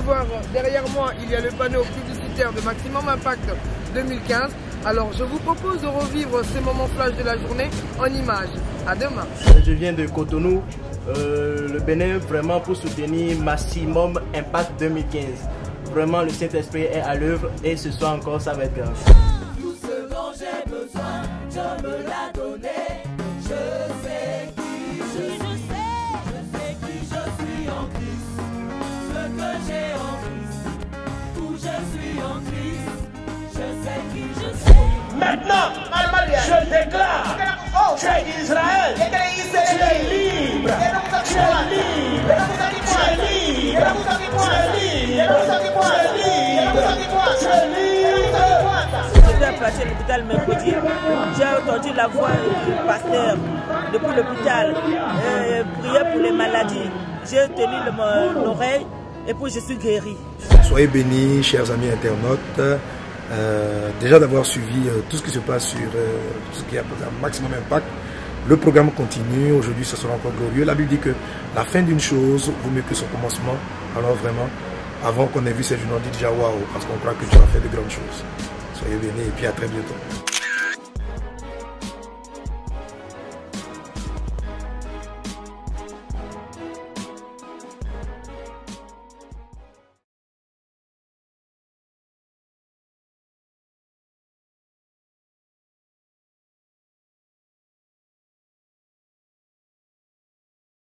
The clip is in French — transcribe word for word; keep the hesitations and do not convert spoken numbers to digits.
voir, derrière moi, il y a le panneau publicitaire de Maximum Impact deux mille quinze. Alors, je vous propose de revivre ces moments flash de la journée en images. À demain. Je viens de Cotonou, euh, le Bénin, vraiment pour soutenir Maximum Impact deux mille quinze. Vraiment, le Saint-Esprit est à l'œuvre et ce soir encore, ça va être grave. Tout ce dont j'ai besoin, Dieu me l'a donné. Je sais qui je suis, je sais, je sais qui je suis en Christ. Ce que j'ai en Christ, où je suis en Christ, je sais qui je suis. Maintenant, je déclare, tu es Israël, tu es libre, tu es libre, tu es libre, tu es libre, tu es libre. J'étais placé à l'hôpital mercredi, j'ai entendu la voix du pasteur depuis l'hôpital, euh, prier pour les maladies. J'ai tenu l'oreille et puis je suis guéri. Soyez bénis, chers amis internautes. Euh, déjà d'avoir suivi euh, tout ce qui se passe sur euh, tout ce qui est un Maximum Impact. Le programme continue, aujourd'hui ce sera encore glorieux. La Bible dit que la fin d'une chose vaut mieux que son commencement. Alors vraiment, avant qu'on ait vu ces journaux, on dit déjà waouh, parce qu'on croit que Dieu a fait de grandes choses. Soyez bénis et puis à très bientôt.